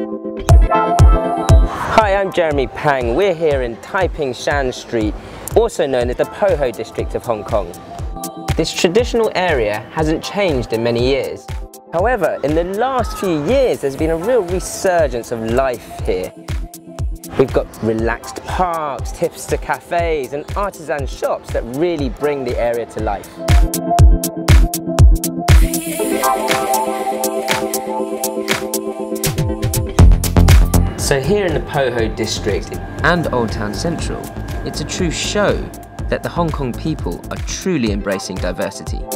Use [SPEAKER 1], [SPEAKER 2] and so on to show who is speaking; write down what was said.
[SPEAKER 1] Hi, I'm Jeremy Pang. We're here in Tai Ping Shan Street, also known as the PoHo district of Hong Kong. This traditional area hasn't changed in many years. However, in the last few years, there's been a real resurgence of life here. We've got relaxed parks, hipster cafes and artisan shops that really bring the area to life. So here in the PoHo district and Old Town Central, it's a true show that the Hong Kong people are truly embracing diversity.